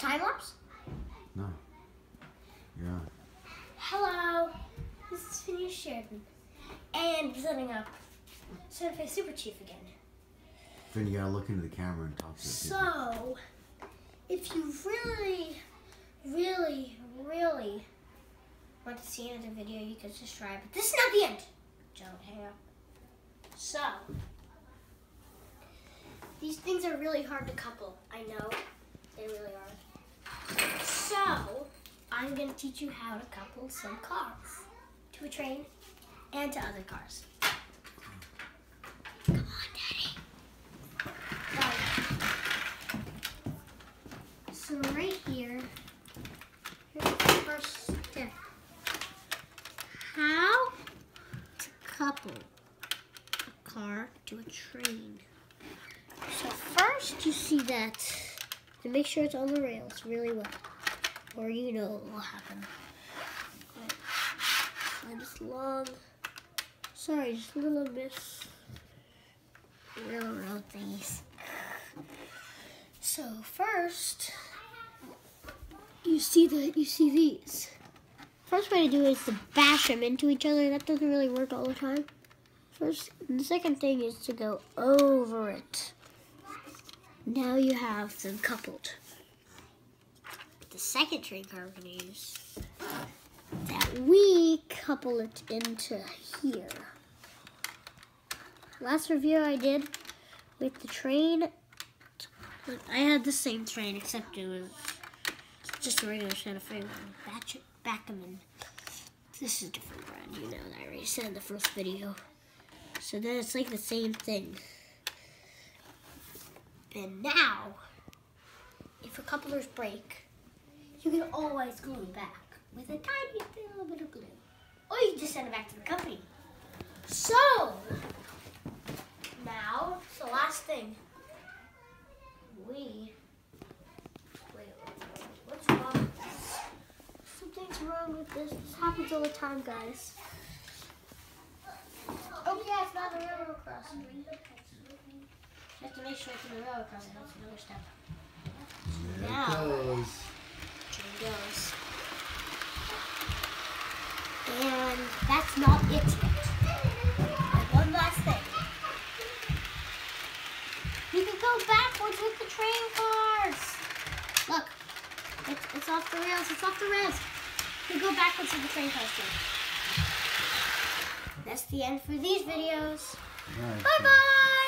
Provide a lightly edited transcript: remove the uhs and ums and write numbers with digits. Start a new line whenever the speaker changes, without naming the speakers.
time lapse?
No. Yeah.
Hello, this is Phineas Sheridan, and we're setting up Santa Fe Super Chief again.
Finn, you gotta look into the camera and talk to the people.
So, if you really want to see another video, you can subscribe. But this is not the end. Don't hang up. So, these things are really hard to couple. I know, they really are. So, I'm going to teach you how to couple some cars to a train and to other cars. Come on, Daddy. So right here, here's the first step. How to couple a car to a train. So first you see that, to make sure it's on the rails really well, or you know what will happen. Slide this long. Sorry, just a little miss. Railroad thingies. So first, you see these. First way to do it is to bash them into each other. That doesn't really work all the time. First, the second thing is to go over it. Now you have them coupled. The second train car we're going to use, that we couple it into here. Last review I did with the train, I had the same train except it was just a regular Santa Fe one, Backerman. This is a different brand, you know that I already said in the first video. So then it's like the same thing. And now, if a couplers break, you can always glue it back with a tiny little bit of glue. Or you can just send it back to the company. So, now, it's the last thing. Wait, what's wrong with this? Something's wrong with this. This happens all the time, guys. Oh yeah, it's not the railroad crossing. You have to make sure it's in the railroad crossing. That's another step.
There
Now,
it goes.
here it goes. And that's not it yet. One last thing. You can go backwards with the train cars. Look, it's off the rails. It's off the rails. You can go backwards with the train cars too. That's the end for these videos.
All right.
Bye-bye.